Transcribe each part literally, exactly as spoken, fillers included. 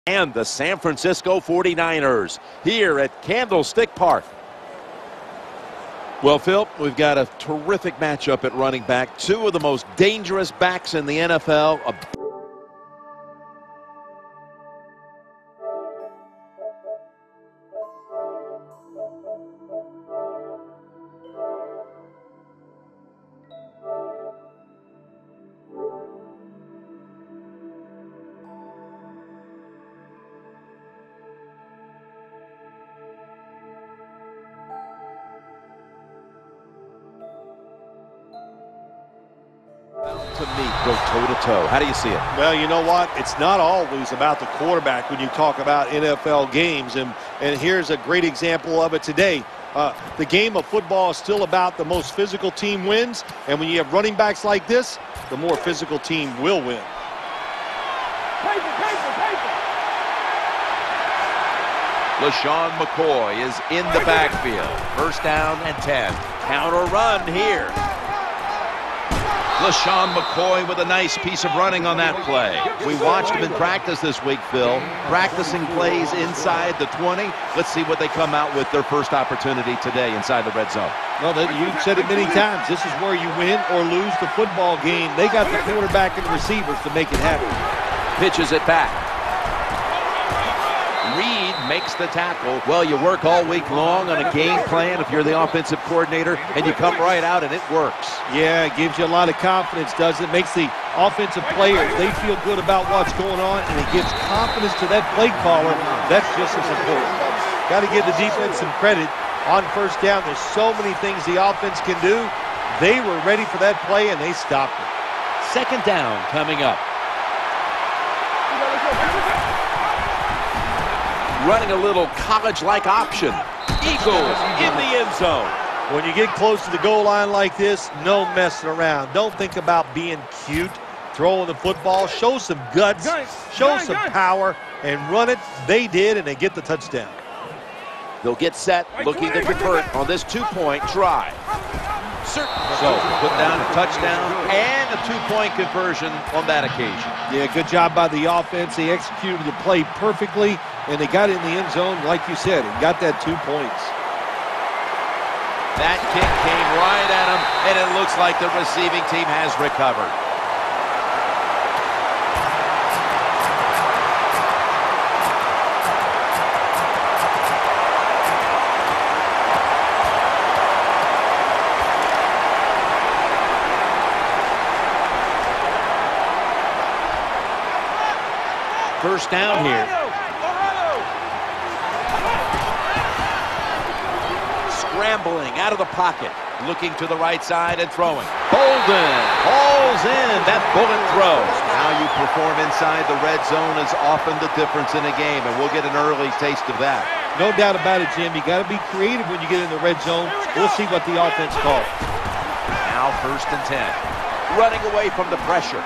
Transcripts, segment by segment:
And the San Francisco forty-niners here at Candlestick Park. Well, Phil, we've got a terrific matchup at running back. Two of the most dangerous backs in the N F L. A to meet, go toe-to-toe. How do you see it? Well, you know what? It's not always about the quarterback when you talk about N F L games, and, and here's a great example of it today. Uh, the game of football is still about the most physical team wins, and when you have running backs like this, the more physical team will win. Paper, paper, paper. LeSean McCoy is in the backfield. First down and ten. Counter run here. LeSean McCoy with a nice piece of running on that play. We watched him in practice this week, Phil, practicing plays inside the twenty. Let's see what they come out with their first opportunity today inside the red zone. Well, you've said it many times. This is where you win or lose the football game. They got the quarterback and receivers to make it happen. Pitches it back. Reed makes the tackle. Well, you work all week long on a game plan if you're the offensive coordinator, and you come right out and it works. Yeah, it gives you a lot of confidence, doesn't it? Makes the offensive players, they feel good about what's going on, and it gives confidence to that play caller. That's just as important. Got to give the defense some credit on first down. There's so many things the offense can do. They were ready for that play, and they stopped it. Second down coming up. Running a little college-like option. Eagles in the end zone. When you get close to the goal line like this, no messing around. Don't think about being cute, throwing the football. Show some guts, show some power, and run it. They did, and they get the touchdown. They'll get set, looking to convert on this two-point try. So, put down a touchdown and a two-point conversion on that occasion. Yeah, good job by the offense. They executed the play perfectly, and they got in the end zone, like you said, and got that two points. That kick came right at him, and it looks like the receiving team has recovered. First down here. Scrambling out of the pocket, looking to the right side and throwing. Bolden hauls in that bullet throw. How you perform inside the red zone is often the difference in a game, and we'll get an early taste of that. No doubt about it, Jim. You got to be creative when you get in the red zone. We'll see what the offense calls. Now first and ten. Running away from the pressure.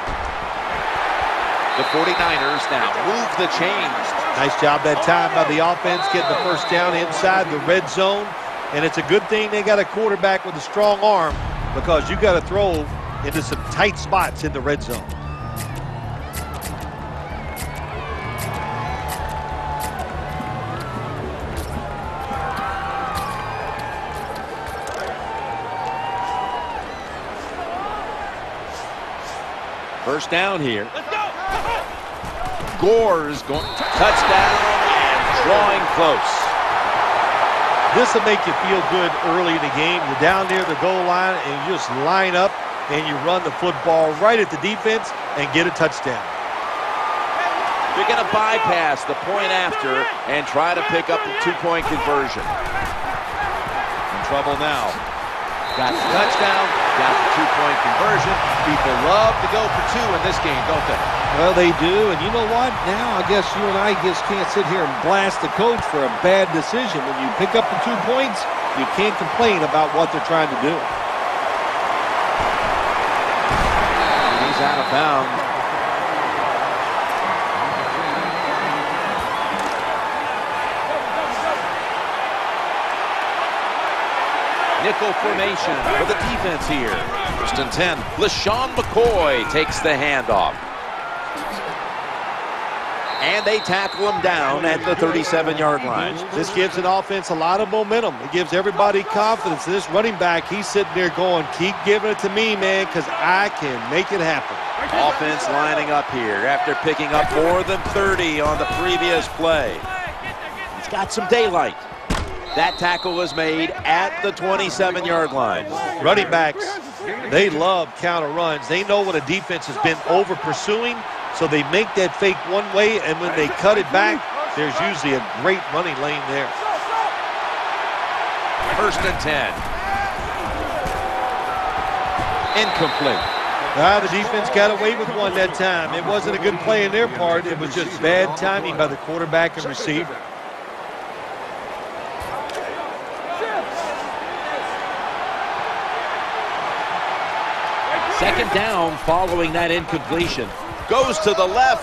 The forty-niners now move the chains. Nice job that time by the offense, getting the first down inside the red zone. And it's a good thing they got a quarterback with a strong arm, because you got to throw into some tight spots in the red zone. First down here. Gore's going touchdown and drawing close. This will make you feel good early in the game. You're down near the goal line and you just line up and you run the football right at the defense and get a touchdown. You're going to bypass the point after and try to pick up the two-point conversion. In trouble now. Got the touchdown, got the two-point conversion. People love to go for two in this game, don't they? Well, they do, and you know what? Now I guess you and I just can't sit here and blast the coach for a bad decision. When you pick up the two points, you can't complain about what they're trying to do. He's out of bounds. Nickel formation for the defense here. First and ten. LeSean McCoy takes the handoff. And they tackle him down at the thirty-seven yard line. This gives an offense a lot of momentum. It gives everybody confidence. This running back, he's sitting there going, keep giving it to me, man, because I can make it happen. Offense lining up here after picking up more than thirty on the previous play. He's got some daylight. That tackle was made at the twenty-seven yard line. Running backs, they love counter runs. They know when a defense has been over pursuing, so they make that fake one way, and when they cut it back, there's usually a great running lane there. First and ten. Incomplete. Ah, the defense got away with one that time. It wasn't a good play in their part. It was just bad timing by the quarterback and receiver. Second down following that incompletion. Goes to the left.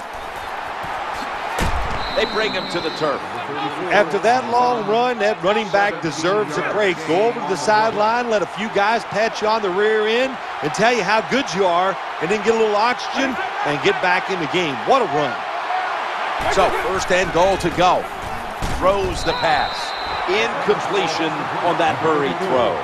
They bring him to the turf. After that long run, that running back deserves a break. Go over to the sideline, let a few guys pat you on the rear end and tell you how good you are, and then get a little oxygen and get back in the game. What a run. So first and goal to go. Throws the pass. Incompletion on that hurried throw.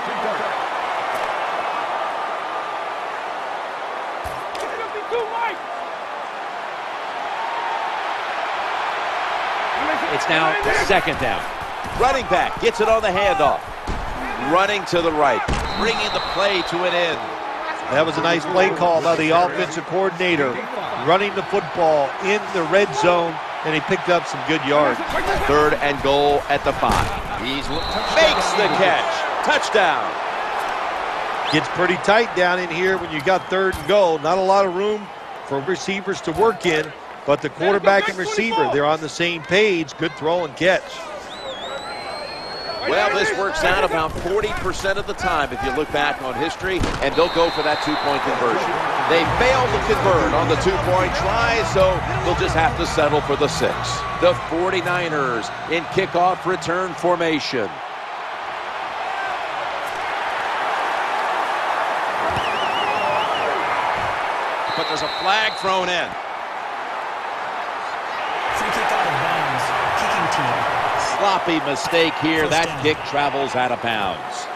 It's now second down. Running back gets it on the handoff. Running to the right, bringing the play to an end. That was a nice play call by the offensive coordinator. Running the football in the red zone, and he picked up some good yards. Third and goal at the five. He makes the catch. Touchdown. Gets pretty tight down in here when you got third and goal. Not a lot of room for receivers to work in. But the quarterback and receiver, they're on the same page. Good throw and catch. Well, this works out about forty percent of the time if you look back on history, and they'll go for that two-point conversion. They failed to convert on the two-point try, so they'll just have to settle for the six. The forty-niners in kickoff return formation. But there's a flag thrown in. Sloppy mistake here. That kick travels out of bounds.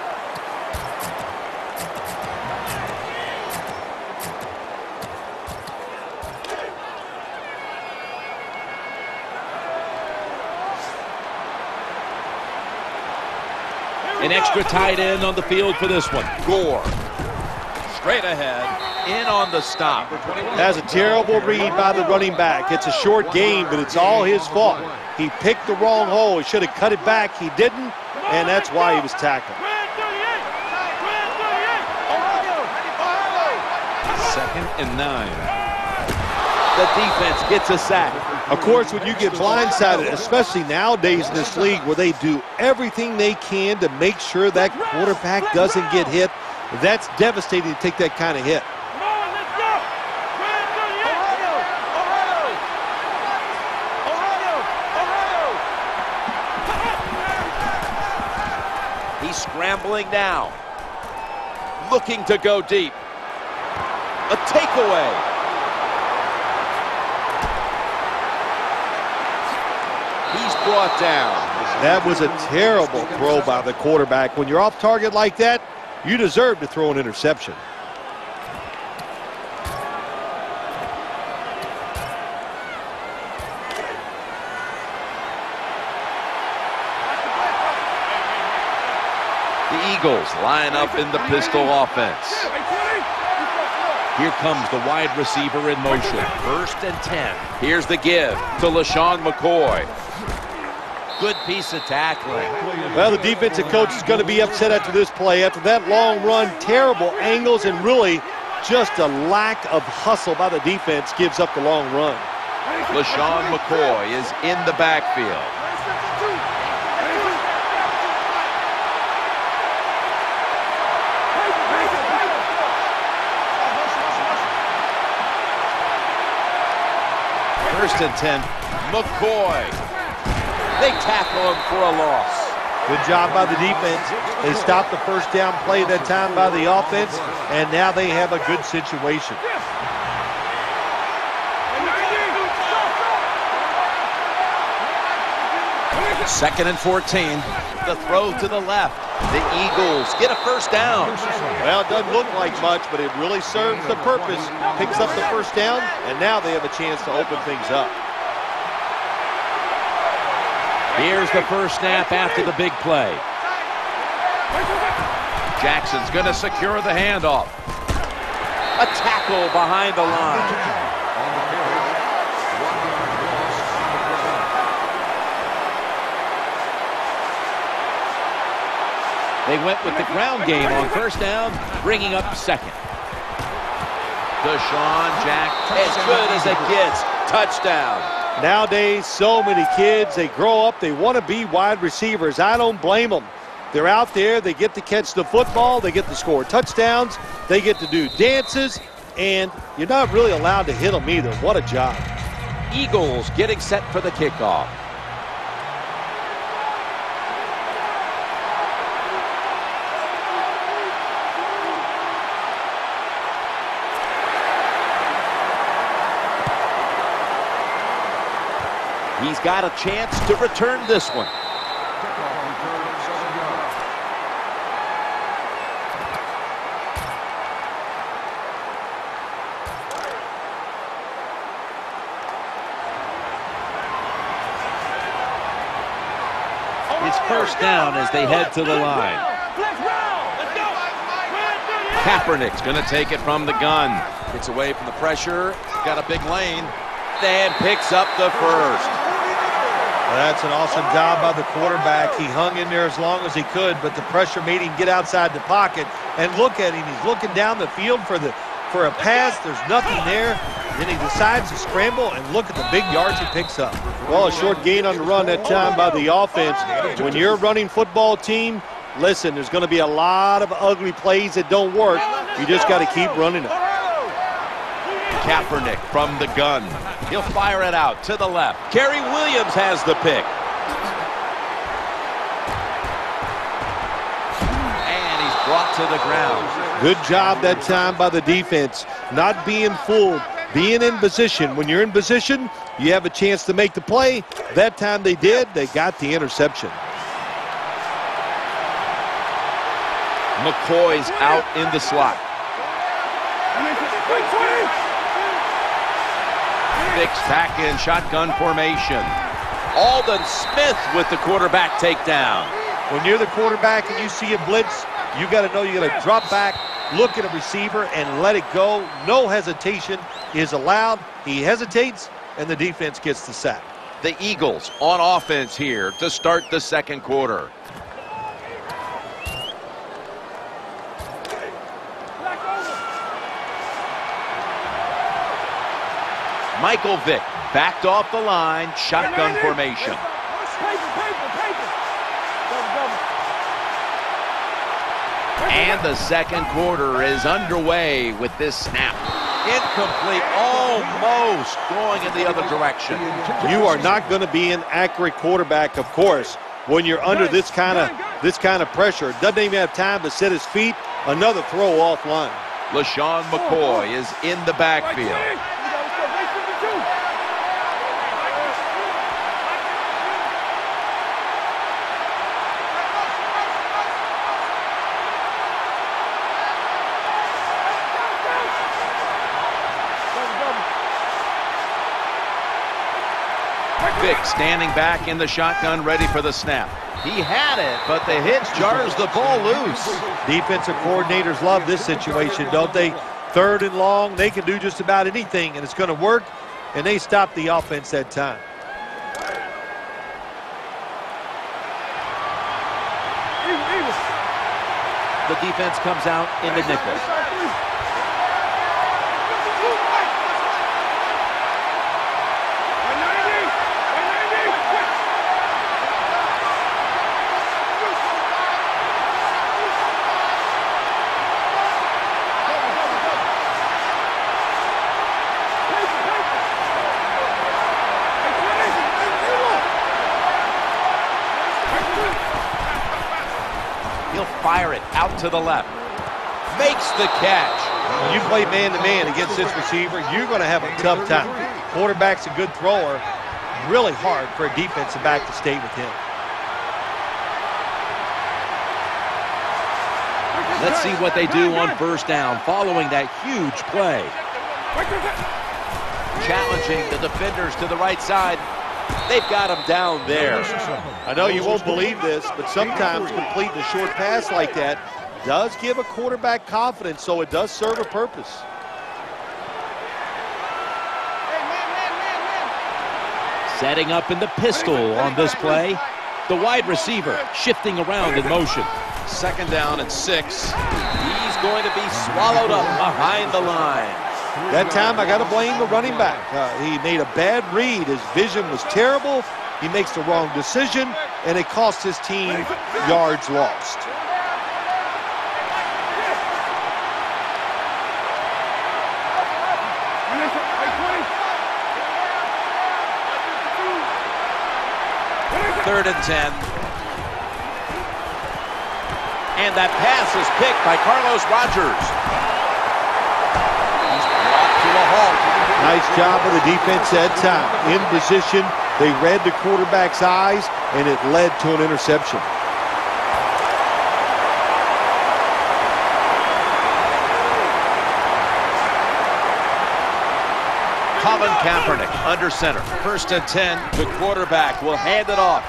An extra tight end on the field for this one. Gore. Straight ahead. In on the stop. That's a terrible read by the running back. It's a short game, but it's all his fault. He picked the wrong hole. He should have cut it back. He didn't, and that's why he was tackled. Second and nine. The defense gets a sack. Of course, when you get blindsided, especially nowadays in this league where they do everything they can to make sure that quarterback doesn't get hit, that's devastating to take that kind of hit. He's scrambling now, looking to go deep. A takeaway. He's brought down. That was a terrible throw by the quarterback. When you're off target like that, you deserve to throw an interception. The Eagles line up in the pistol offense. Here comes the wide receiver in motion. First and ten. Here's the give to LeSean McCoy. Good piece of tackling. Well, the defensive coach is going to be upset after this play. After that long run, terrible angles, and really just a lack of hustle by the defense gives up the long run. LeSean McCoy is in the backfield. First and ten, McCoy. They tackle him for a loss. Good job by the defense. They stopped the first down play that time by the offense, and now they have a good situation. Second and fourteen. The throw to the left. The Eagles get a first down. Well, it doesn't look like much, but it really serves the purpose. Picks up the first down, and now they have a chance to open things up. Here's the first snap after the big play. Jackson's going to secure the handoff. A tackle behind the line. They went with the ground game on first down, bringing up second. DeSean Jack, as good as it gets. Touchdown. Nowadays, so many kids, they grow up, they want to be wide receivers. I don't blame them. They're out there, they get to catch the football, they get to score touchdowns, they get to do dances, and you're not really allowed to hit them either. What a job. Eagles getting set for the kickoff. He's got a chance to return this one. It's first down as they head to the line. Kaepernick's going to take it from the gun. Gets away from the pressure. Got a big lane. And picks up the first. Well, that's an awesome job by the quarterback. He hung in there as long as he could, but the pressure made him get outside the pocket. And look at him. He's looking down the field for the for a pass. There's nothing there. Then he decides to scramble, and look at the big yards he picks up. Well, a short gain on the run that time by the offense. When you're a running football team, listen, there's going to be a lot of ugly plays that don't work. You just got to keep running them. Kaepernick from the gun. He'll fire it out to the left. Kerry Williams has the pick. And he's brought to the ground. Good job that time by the defense. Not being fooled, being in position. When you're in position, you have a chance to make the play. That time they did. They got the interception. McCoy's out in the slot. Vicks back in shotgun formation. Aldon Smith with the quarterback takedown. When you're the quarterback and you see a blitz, you got to know you got to drop back, look at a receiver, and let it go. No hesitation is allowed. He hesitates, and the defense gets the sack. The Eagles on offense here to start the second quarter. Michael Vick backed off the line, shotgun formation. And the second quarter is underway with this snap. Incomplete, almost going in the other direction. You are not going to be an accurate quarterback, of course, when you're under this kind of this kind of pressure. Doesn't even have time to set his feet. Another throw offline. LeSean McCoy is in the backfield. Vick standing back in the shotgun, ready for the snap. He had it, but the hit jars the ball loose. Defensive coordinators love this situation, don't they? Third and long, they can do just about anything, and it's going to work, and they stop the offense that time. The defense comes out in the nickel. Fire it out to the left. Makes the catch. When you play man-to-man against this receiver, you're going to have a tough time. Quarterback's a good thrower. Really hard for a defensive back to stay with him. Let's see what they do on first down following that huge play. Challenging the defenders to the right side. They've got him down there. I know you won't believe this, but sometimes completing a short pass like that does give a quarterback confidence, so it does serve a purpose. Setting up in the pistol on this play. The wide receiver shifting around in motion. Second down and six. He's going to be swallowed up behind the line. That time I got to blame the running back. Uh, he made a bad read. His vision was terrible. He makes the wrong decision, and it cost his team yards lost. Third and ten. And that pass is picked by Carlos Rogers. He's brought to a halt. Nice job of the defense that time. In position, they read the quarterback's eyes, and it led to an interception. Colin Kaepernick under center. First and ten. The quarterback will hand it off.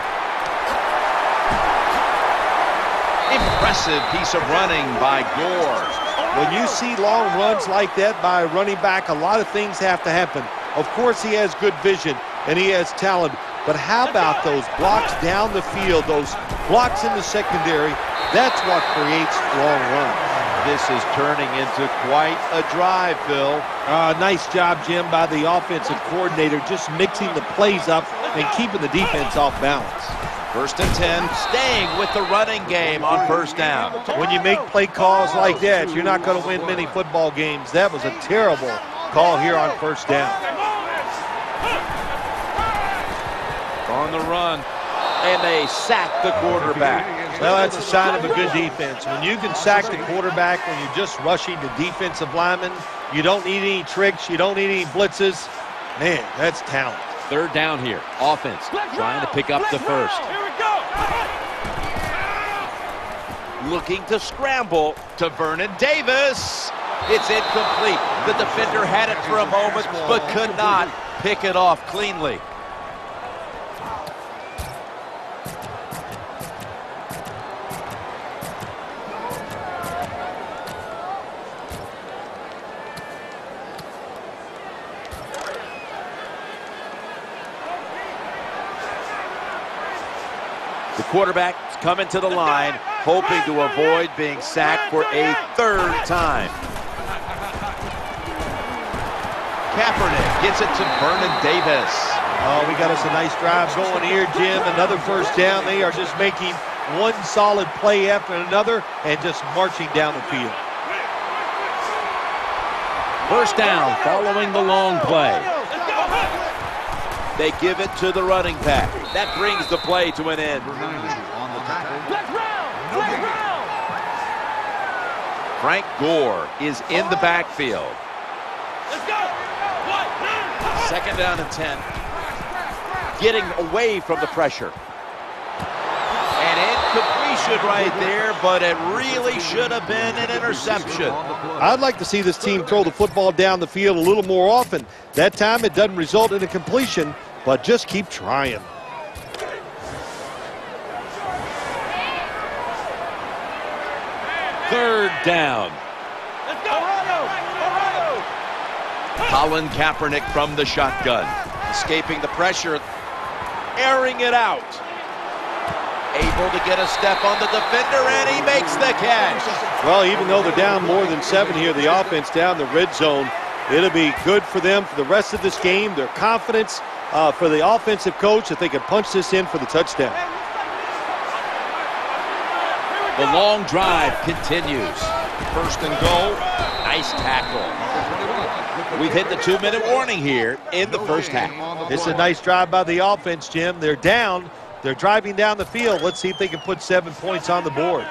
Impressive piece of running by Gore. When you see long runs like that by a running back, a lot of things have to happen. Of course, he has good vision and he has talent, but how about those blocks down the field, those blocks in the secondary? That's what creates long runs. This is turning into quite a drive, Phil. Uh, nice job, Jim, by the offensive coordinator, just mixing the plays up and keeping the defense off balance. First and ten, staying with the running game on first down. When you make play calls like that, you're not going to win many football games. That was a terrible call here on first down. On the run, and they sack the quarterback. Well, that's a sign of a good defense. When you can sack the quarterback when you're just rushing the defensive lineman, you don't need any tricks, you don't need any blitzes. Man, that's talent. Third down here. Offense trying to pick up the first. Here we go. Looking to scramble to Vernon Davis. It's incomplete. The defender had it for a moment, but could not pick it off cleanly. The quarterback's coming to the line, hoping to avoid being sacked for a third time. Kaepernick gets it to Vernon Davis. Oh, we got us a nice drive going here, Jim. Another first down. They are just making one solid play after another and just marching down the field. First down following the long play. They give it to the running back. That brings the play to an end. Frank Gore is in the backfield. Second down and ten. Getting away from the pressure. An incompletion right there, but it really should have been an interception. I'd like to see this team throw the football down the field a little more often. That time it doesn't result in a completion, but just keep trying. Third down. Colin Kaepernick from the shotgun. Escaping the pressure. Airing it out. Able to get a step on the defender, and he makes the catch. Well, even though they're down more than seven here, the offense down the red zone, it'll be good for them for the rest of this game. Their confidence uh, for the offensive coach that they can punch this in for the touchdown. The long drive continues. First and goal. Nice tackle. We've hit the two-minute warning here in the first half. It's a nice drive by the offense, Jim. They're down. They're driving down the field. Let's see if they can put seven points on the board.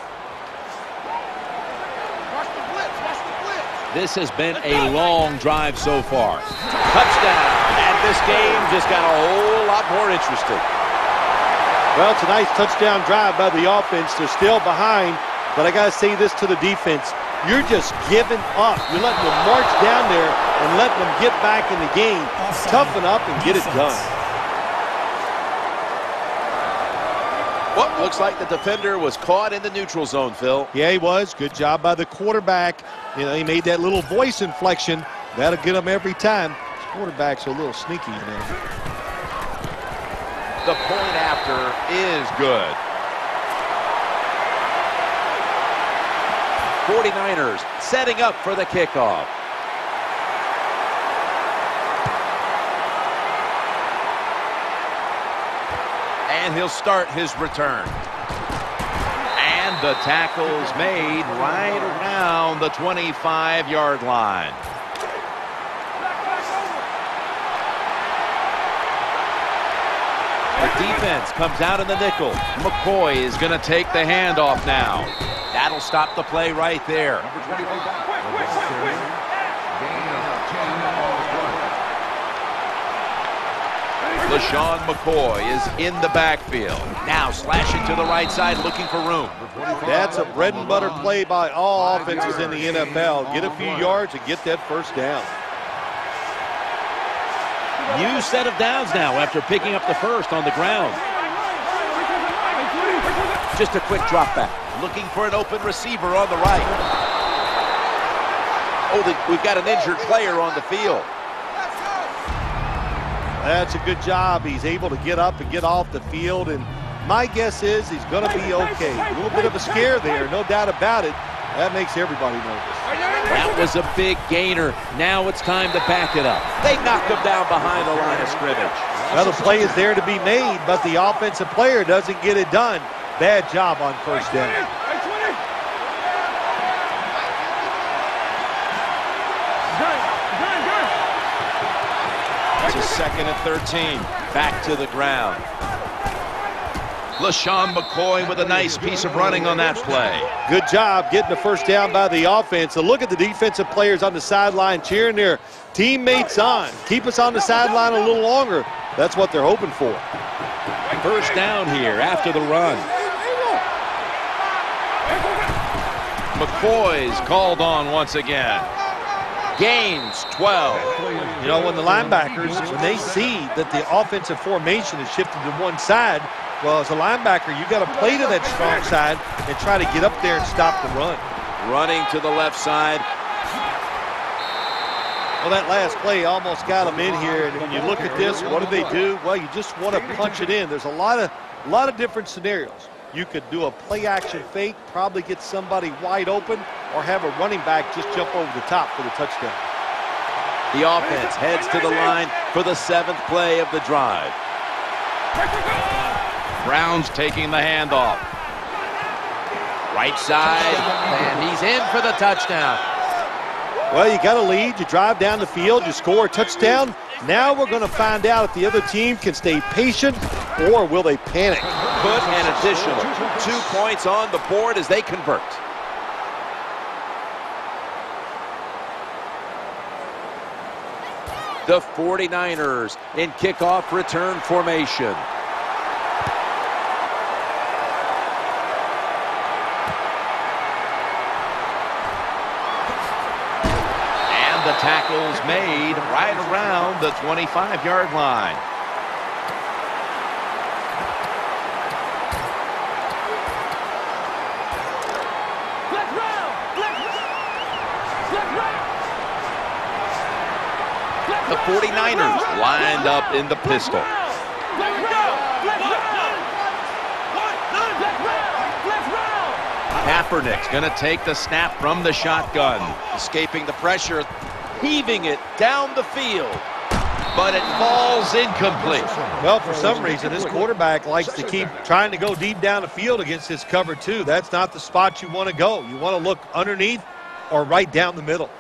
This has been a long drive so far. Touchdown. And this game just got a whole lot more interesting. Well, it's a nice touchdown drive by the offense. They're still behind, But I got to say this to the defense. You're just giving up. You're letting them march down there and letting them get back in the game. Toughen up and get it done. Well, looks like the defender was caught in the neutral zone, Phil. Yeah, he was. Good job by the quarterback. You know, he made that little voice inflection. That'll get him every time. This quarterback's a little sneaky, man. The point after is good. forty-niners setting up for the kickoff. And he'll start his return. And the tackle's made right around the twenty-five yard line. The defense comes out in the nickel. McCoy is going to take the handoff now. That'll stop the play right there. LeSean McCoy is in the backfield. Now slashing to the right side, looking for room. That's a bread and butter play by all offenses in the N F L. Get a few yards and get that first down. New set of downs now after picking up the first on the ground. Just a quick drop back. Looking for an open receiver on the right. Oh, the, we've got an injured player on the field. That's a good job. He's able to get up and get off the field, and my guess is he's going to be okay. A little bit of a scare there, no doubt about it. That makes everybody nervous. That was a big gainer. Now it's time to back it up. They knocked him down behind the line of scrimmage. Well, the play is there to be made, but the offensive player doesn't get it done. Bad job on first down. It's a second and thirteen. Back to the ground. LeSean McCoy with a nice piece of running on that play. Good job getting the first down by the offense. So look at the defensive players on the sideline cheering their teammates on. Keep us on the sideline a little longer. That's what they're hoping for. First down here after the run. McCoy's called on once again. Gains twelve. You know, when the linebackers, when they see that the offensive formation is shifted to one side, well, as a linebacker, you got to play to that strong side and try to get up there and stop the run. Running to the left side. Well, that last play almost got them in here. And when you look at this, what do they do? Well, you just want to punch it in. There's a lot of, a lot of different scenarios. You could do a play-action fake, probably get somebody wide open, or have a running back just jump over the top for the touchdown. The offense heads to the line for the seventh play of the drive. Brown's taking the handoff. Right side, and he's in for the touchdown. Well, you got a lead. You drive down the field. You score a touchdown. Now we're going to find out if the other team can stay patient or will they panic. Put an additional two points on the board as they convert. The forty-niners in kickoff return formation. And the tackle's made right around the twenty-five yard line. The forty-niners lined up in the pistol. Kaepernick's going to take the snap from the shotgun. Escaping the pressure, heaving it down the field. But it falls incomplete. Well, for some reason, this quarterback likes to keep trying to go deep down the field against this cover two. That's not the spot you want to go. You want to look underneath or right down the middle.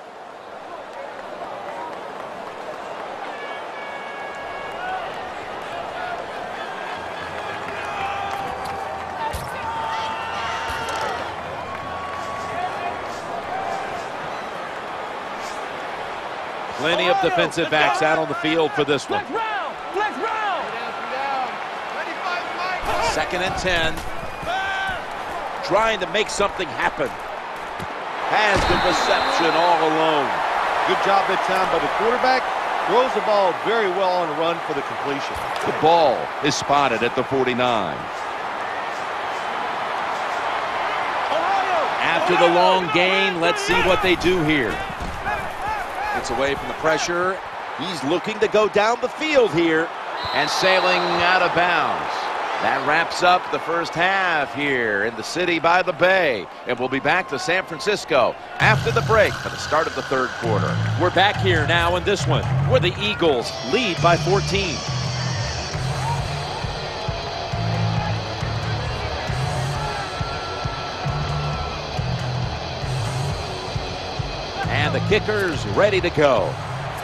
Plenty of defensive backs out on the field for this one. Second and ten. trying to make something happen. Has the reception all alone. Good job that time by the quarterback. Throws the ball very well on the run for the completion. The ball is spotted at the forty-nine. After the long gain, let's see what they do here. Gets away from the pressure. He's looking to go down the field here and sailing out of bounds. That wraps up the first half here in the city by the bay. And we'll be back to San Francisco after the break for the start of the third quarter. We're back here now in this one where the Eagles lead by fourteen. And the kicker's ready to go.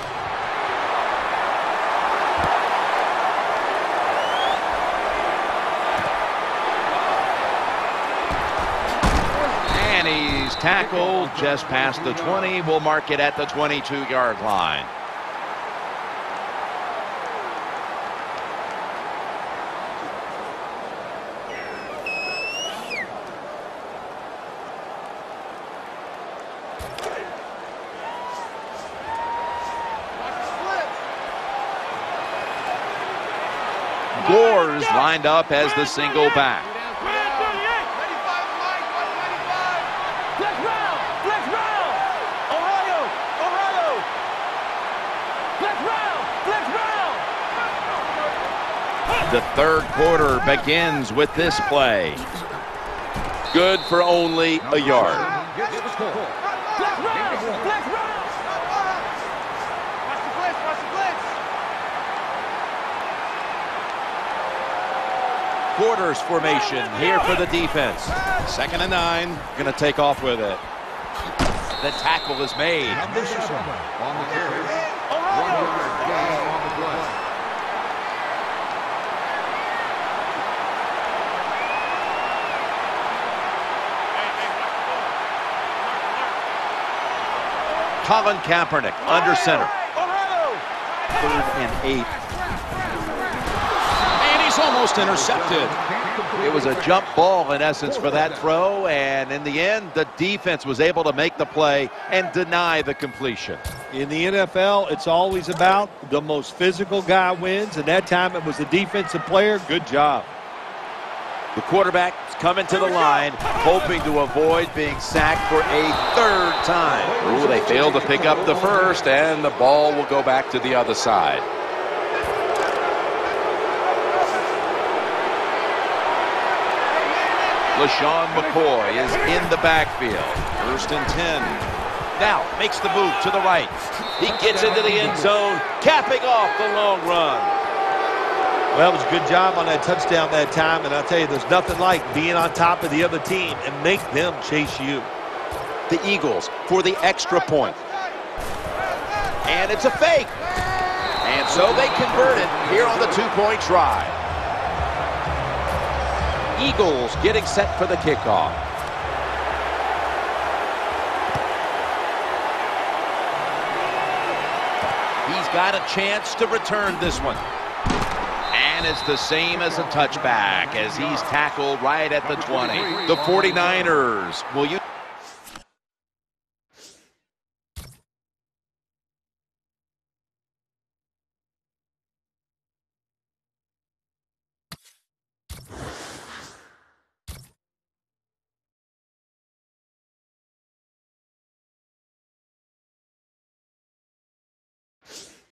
He's tackled just past the twenty. We'll mark it at the twenty-two yard line. Gore's lined up as the single back. The third quarter begins with this play. Good for only a yard. Quarters formation here for the defense. Second and nine. Going to take off with it. The tackle is made. On the carry. One yard gain on the play. Colin Kaepernick under center. Third and eight. And he's almost intercepted. It was a jump ball in essence for that throw, and in the end the defense was able to make the play and deny the completion. In the N F L, it's always about the most physical guy wins, and that time it was the defensive player. Good job. The quarterback is coming to the line, hoping to avoid being sacked for a third time. Ooh, they failed to pick up the first, and the ball will go back to the other side. LaShawn McCoy is in the backfield. First and ten. Now makes the move to the right. He gets into the end zone, capping off the long run. Well, it was a good job on that touchdown that time, and I'll tell you, there's nothing like being on top of the other team and make them chase you. The Eagles for the extra point. And it's a fake. And so they convert it here on the two-point try. Eagles getting set for the kickoff. He's got a chance to return this one. And it's the same as a touchback as he's tackled right at the twenty. The forty-niners will use